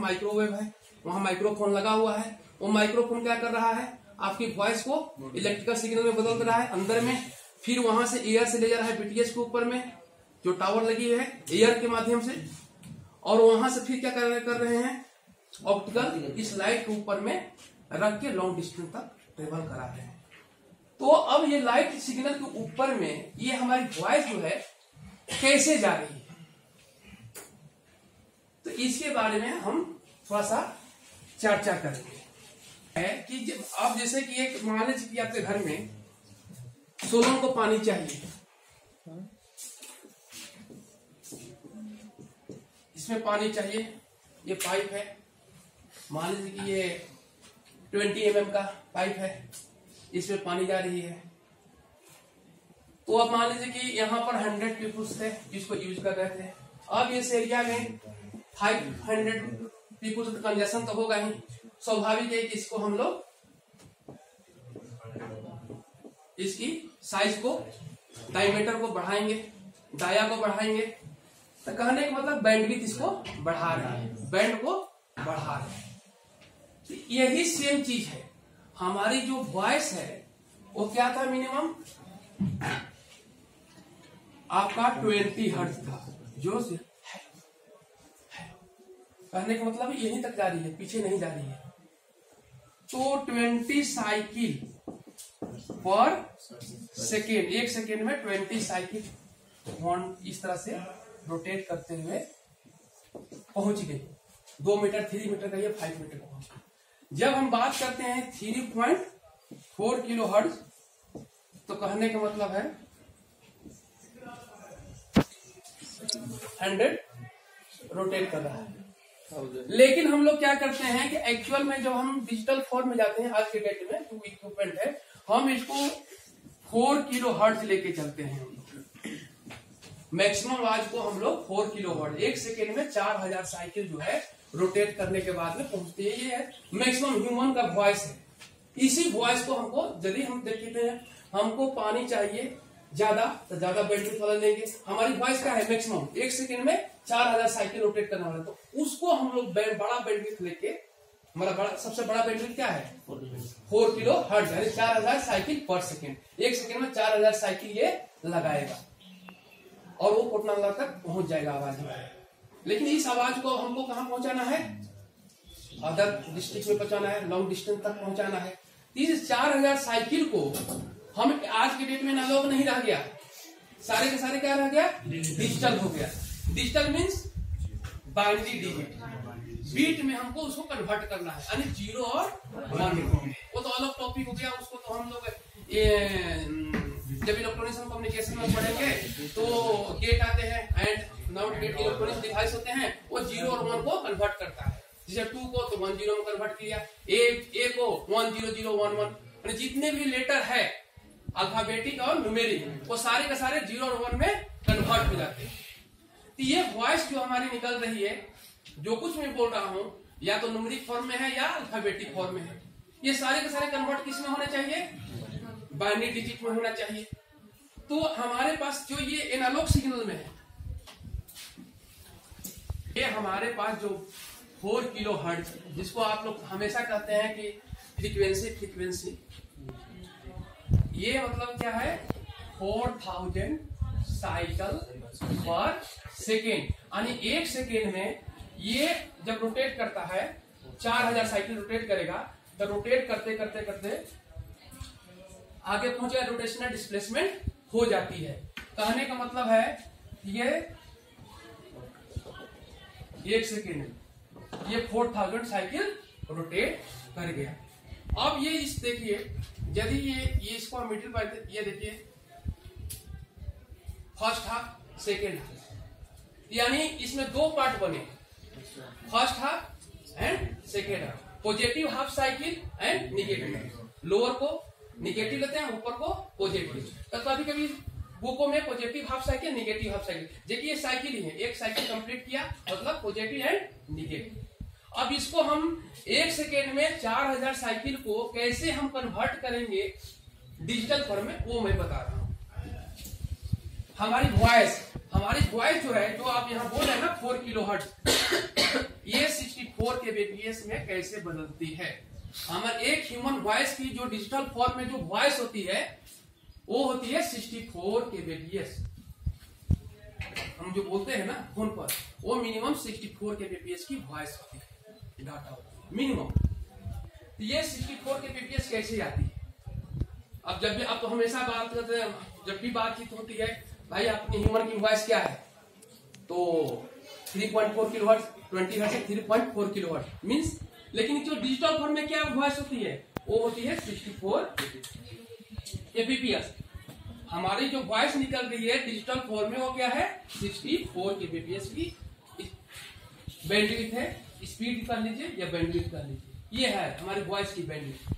Microwave है, वहां microphone लगा हुआ है। वो माइक्रोफोन क्या कर रहा है, आपकी वॉइस को इलेक्ट्रिकल सिग्नल में बदल रहा है अंदर में, फिर वहां से एयर से ले जा रहा है बीटीएस के ऊपर में जो टावर लगी है एयर के माध्यम से, और वहां से फिर क्या कर रहे हैं, ऑप्टिकल इस लाइट के ऊपर में रख के लॉन्ग डिस्टेंस तक ट्रेवल करा रहे हैं। तो अब ये लाइट सिग्नल के ऊपर में ये हमारी वॉइस जो है कैसे जा रही है, तो इसके बारे में हम थोड़ा सा चर्चा करेंगे। है कि जब आप जैसे कि एक मान लीजिए कि आपके घर में सोलर को पानी चाहिए, इसमें पानी चाहिए, ये पाइप है, मान लीजिए कि ये 20 mm का पाइप है, इसमें पानी जा रही है। तो अब मान लीजिए कि यहाँ पर 100 पीपुल्स थे जिसको यूज कर रहे थे। अब इस एरिया में 500 पीपुल्स कंजेशन तो होगा ही, स्वाभाविक है कि इसको हम लोग इसकी साइज को, डायमीटर को बढ़ाएंगे, डाया को बढ़ाएंगे। तो कहने का मतलब बैंडविड्थ इसको बढ़ा रहे हैं, बैंड को बढ़ा रहे हैं। तो यही सेम चीज है, हमारी जो वॉइस है वो क्या था, मिनिमम आपका 20 हर्ट्ज था, जो है। कहने का मतलब यहीं तक जा रही है, पीछे नहीं जा रही है। तो 20 साइकिल पर सेकेंड, एक सेकेंड में 20 साइकिल इस तरह से रोटेट करते हुए पहुंच गई 2 मीटर, 3 मीटर का, ये 5 मीटर पहुंच गई। जब हम बात करते हैं 3.4 किलो हर्ट्ज, तो कहने का मतलब है 100 रोटेट कर रहा है। लेकिन हम लोग क्या करते हैं कि एक्चुअल में जब हम डिजिटल फॉर्म में जाते हैं, आज के डेट में जो इक्विपमेंट है, हम इसको 4 किलो हर्ट्ज लेके चलते हैं। मैक्सिमम आवाज को हम लोग 4 किलो हर्ट्ज, एक सेकेंड में 4000 साइकिल जो है रोटेट करने के बाद में पहुंचती है। ये है मैक्सिमम ह्यूमन का वॉइस है। इसी वॉइस को हमको, यदि हम देखते हैं हमको पानी चाहिए ज्यादा, तो ज्यादा बैंडविड्थ वाला लेंगे। हमारी वॉइस क्या है, मैक्सिमम एक सेकेंड में 4000 साइकिल रोटेट करने वाला, तो उसको हम लोग बड़ा बैंडविड्थ लेके, हमारा सबसे बड़ा बैंडविड्थ क्या है, 4 किलो हर्ट्ज, यानी 4000 साइकिल पर सेकेंड। एक सेकेंड में 4000 साइकिल ये लगाएगा और वो कोटनाला तक पहुंच जाएगा आवाज में। लेकिन इस आवाज को हमको कहां पहुंचाना है, अदर डिस्ट्रिक्ट में पहुंचाना है, लॉन्ग डिस्टेंस तक पहुंचाना है। इस 4000 साइकिल को हम आज के डेट में एनालॉग नहीं रह गया, सारे के सारे क्या रह गया, डिजिटल हो गया। Digital means binary digit, bit में हमको उसको कन्वर्ट करना है, यानी 0 और 1। वो तो अलग टॉपिक हो गया, उसको तो हम लोग जब इलेक्ट्रॉनिक्स हम कम्युनिकेशन में पढ़ेंगे तो गेट आते हैं and not gate electronics device होते हैं, वो 0 और 1 को कन्वर्ट करता है। जैसे 2 को तो 1 0 में कन्वर्ट किया, ए को 1 0 0 1 1, जितने भी लेटर है अल्फाबेटिक और न्यूमेरिक, वो सारे के सारे 0 और 1 में कन्वर्ट हो जाते हैं। तो ये वॉइस जो हमारी निकल रही है, जो कुछ मैं बोल रहा हूँ, या तो न्यूमेरिक फॉर्म में है या अल्फाबेटिक फॉर्म में है, ये सारे के सारे कन्वर्ट किस में होने चाहिए, बाइनरी डिजिट में होना चाहिए। तो हमारे पास जो ये एनालॉग सिग्नल में है, ये हमारे पास जो 4 किलो हर्ट्ज, जिसको आप लोग हमेशा कहते हैं कि फ्रीक्वेंसी, ये मतलब क्या है, 4000 साइकिल पर सेकेंड, यानी एक सेकेंड में ये जब रोटेट करता है, 4000 साइकिल रोटेट करेगा, तो रोटेट करते करते करते आगे पहुंचे, रोटेशनल डिस्प्लेसमेंट हो जाती है। कहने का मतलब है ये एक सेकेंड में ये 4000 साइकिल रोटेट कर गया। अब ये इस देखिए, यदि ये इसको हम मिडिल पर, ये देखिए फर्स्ट हाफ सेकेंड हाफ, यानी इसमें 2 पार्ट बने, first half and second half, positive half cycle and negative. Lower को निगेटिव लेते हैं, ऊपर को पॉजिटिव। तो कभी कभी बुकों में positive half cycle, negative half cycle, देखिए ये साइकिल ही है, एक साइकिल कंप्लीट किया मतलब पॉजिटिव एंड निगेटिव। अब इसको हम एक सेकेंड में 4000 साइकिल को कैसे हम कन्वर्ट करेंगे डिजिटल फॉर्म में, वो मैं बता रहा हूं। हमारी वॉइस जो है, जो आप यहाँ बोल रहे हैं ना 4 किलो हर्ट्ज, ये 64 kbps में कैसे बदलती है। हमारे एक ह्यूमन वॉइस की जो डिजिटल फॉर्म में जो वॉइस होती है वो होती है 64 kbps। हम जो बोलते हैं ना फोन पर, वो मिनिमम 64 kbps की वॉइस होती है, डाटा होती है मिनिमम। तो ये 64 kbps कैसे आती है? अब जब भी, अब तो हमेशा बात करते हैं, जब भी बातचीत होती है भाई अपनी ह्यूमन की वॉइस क्या है, तो 3.4 किलोहर्ट्ज, 20 हर्ट्ज से 3.4 किलोहर्ट्ज मींस। लेकिन जो डिजिटल फॉर्म में क्या वॉइस होती है वो होती है 64 kbps। हमारी जो वॉइस निकल रही है डिजिटल फॉर्म में वो क्या है 64 kbps की बैंडविड्थ है। स्पीड कर लीजिए या बैंडविड्थ कर लीजिए, ये है हमारी वॉइस की बैंडविड्थ।